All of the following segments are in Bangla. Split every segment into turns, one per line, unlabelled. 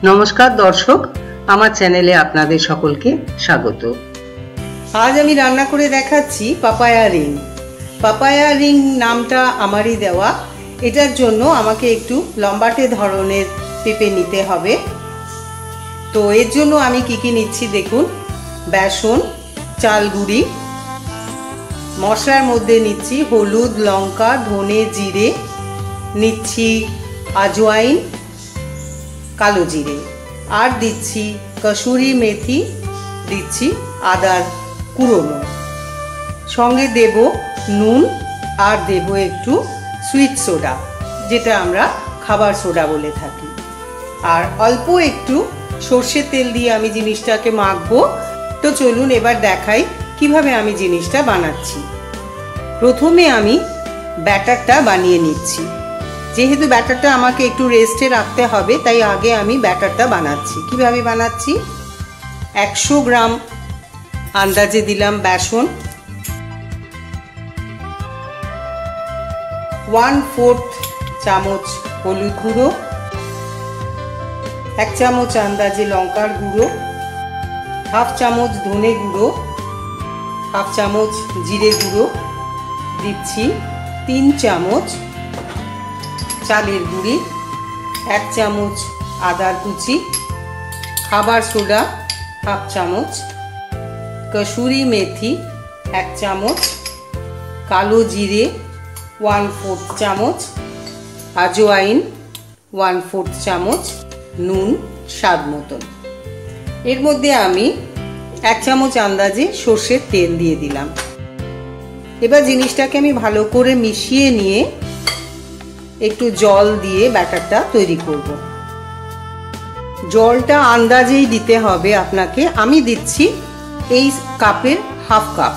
নমস্কার দর্শক, আমার চ্যানেলে আপনাদের সকলকে স্বাগত। আজ আমি রান্না করে দেখাচ্ছি পাপায়া রিং। পাপায়া রিং নামটা আমারই দেওয়া। এটার জন্য আমাকে একটু লম্বাটে ধরনের পেঁপে নিতে হবে। তো এর জন্য আমি কি নিচ্ছি দেখুন। বেসন, চাল গুঁড়ি, মশলার মধ্যে নিচ্ছি হলুদ, লঙ্কা, ধনে, জিরে, নিচ্ছি আজওয়াইন, কালো জিরে, আর দিচ্ছি কসুরি মেথি, দিচ্ছি আদার কুড়োনো, সঙ্গে দেব নুন আর দেব একটু সুইট সোডা, যেটা আমরা খাবার সোডা বলে থাকি, আর অল্প একটু সর্ষের তেল দিয়ে আমি জিনিসটাকে মাখবো। তো চলুন এবার দেখাই কিভাবে আমি জিনিসটা বানাচ্ছি। প্রথমে আমি ব্যাটারটা বানিয়ে নিচ্ছি। যেহেতু ব্যাটারটা আমাকে একটু রেস্টে রাখতে হবে, তাই আগে আমি ব্যাটারটা বানাচ্ছি। কিভাবে বানাচ্ছি, 100 গ্রাম আন্দাজে দিলাম বেসন, 1/4 চামচ হলুদ গুঁড়ো, 1 চামচ আন্দাজে লঙ্কার গুঁড়ো, 1/2 চামচ ধনে গুঁড়ো, 1/2 চামচ জিরে গুঁড়ো, দিচ্ছি 3 চামচ চালের গুঁড়ি, 1 চামচ আদার কুচি, খাবার সোডা 1/2 চামচ, কসুরি মেথি 1 চামচ, কালো জিরে 1/4 চামচ, আজওয়াইন 1/4 চামচ, নুন স্বাদ মতন। এর মধ্যে আমি 1 চামচ আন্দাজে সর্ষের তেল দিয়ে দিলাম। এবার জিনিসটাকে আমি ভালো করে মিশিয়ে নিয়ে একটু জল দিয়ে ব্যাটারটা তৈরি করব। জলটা আন্দাজেই দিতে হবে আপনাকে। আমি দিচ্ছি এই কাপের 1/2 কাপ।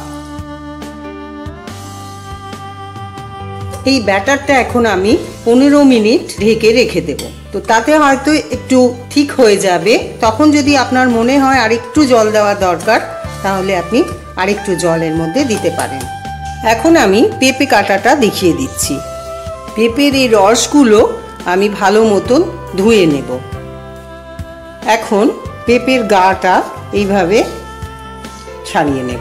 এই ব্যাটারটা এখন আমি 15 মিনিট ঢেকে রেখে দেব। তো তাতে হয়তো একটু ঠিক হয়ে যাবে। তখন যদি আপনার মনে হয় আরেকটু জল দেওয়া দরকার, তাহলে আপনি আরেকটু জলের মধ্যে দিতে পারেন। এখন আমি পেঁপে কাটাটা দেখিয়ে দিচ্ছি। পেঁপের এই রসগুলো আমি ভালো মতন ধুয়ে নেব। এখন পেঁপের গাটা এইভাবে ছাড়িয়ে নেব।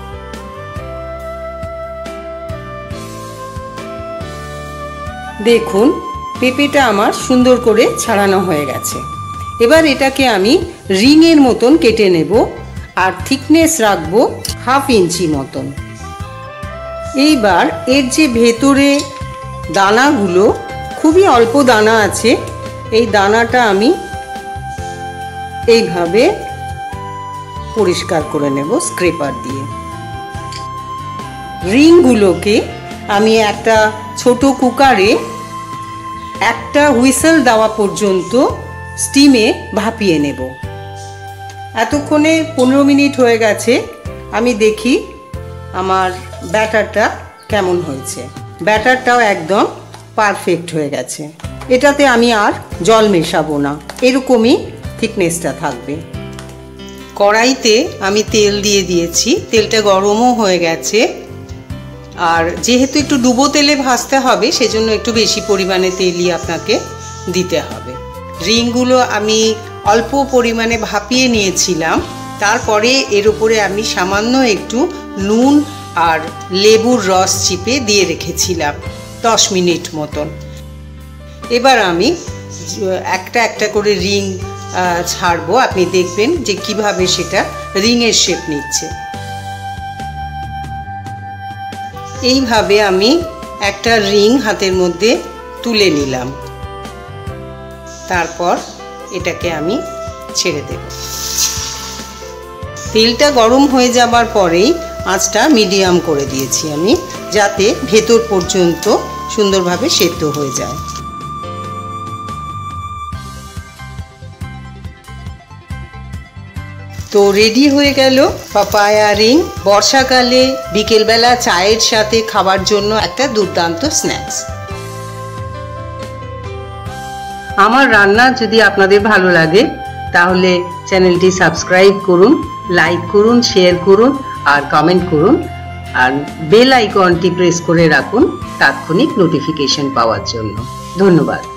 দেখুন পেঁপেটা আমার সুন্দর করে ছাড়ানো হয়ে গেছে। এবার এটাকে আমি রিংয়ের মতন কেটে নেব, আর থিকনেস রাখবো 1/2 ইঞ্চি মতন। এইবার এর যে ভেতরে দানাগুলো, খুবই অল্প দানা আছে, এই দানাটা আমি এইভাবে পরিষ্কার করে নেব স্ক্রেপার দিয়ে। রিংগুলোকে আমি একটা ছোট কুকারে একটা হুইসেল দেওয়া পর্যন্ত স্টিমে ভাপিয়ে নেব। এতক্ষণে 15 মিনিট হয়ে গেছে। আমি দেখি আমার ব্যাটারটা কেমন হয়েছে। ব্যাটারটাও একদম পারফেক্ট হয়ে গেছে। এটাতে আমি আর জল মেশাবো না, এরকমই থিকনেসটা থাকবে। কড়াইতে আমি তেল দিয়ে দিয়েছি, তেলটা গরমও হয়ে গেছে। আর যেহেতু একটু ডুবো তেলে ভাজতে হবে, সেজন্য একটু বেশি পরিমাণে তেলই আপনাকে দিতে হবে। রিংগুলো আমি অল্প পরিমাণে ভাপিয়ে নিয়েছিলাম, তারপরে এর উপরে আমি সামান্য একটু নুন আর লেবুর রস চিপে দিয়ে রেখেছিলাম 10 মিনিট মতন। এবার আমি একটা একটা করে রিং ছাড়বো। আপনি দেখবেন যে কিভাবে সেটা রিংয়ের শেপ নিচ্ছে। এইভাবে আমি একটা রিং হাতের মধ্যে তুলে নিলাম। তারপর এটাকে আমি ছেড়ে দেব। তেলটা গরম হয়ে যাবার পরেই আঁচটা মিডিয়াম করে দিয়েছি আমি, যাতে ভেতর পর্যন্ত সুন্দরভাবে সেদ্ধ হয়ে যায়। তো রেডি হয়ে গেল পাপায়া রিং। বর্ষাকালে বিকেলবেলা চায়ের সাথে খাবার জন্য একটা দুর্দান্ত স্ন্যাক্স। আমার রান্না যদি আপনাদের ভালো লাগে, তাহলে চ্যানেলটি সাবস্ক্রাইব করুন, লাইক করুন, শেয়ার করুন আর কমেন্ট করুন। আর বেল আইকনটি প্রেস করে রাখুন তাৎক্ষণিক নোটিফিকেশন পাওয়ার জন্য। ধন্যবাদ।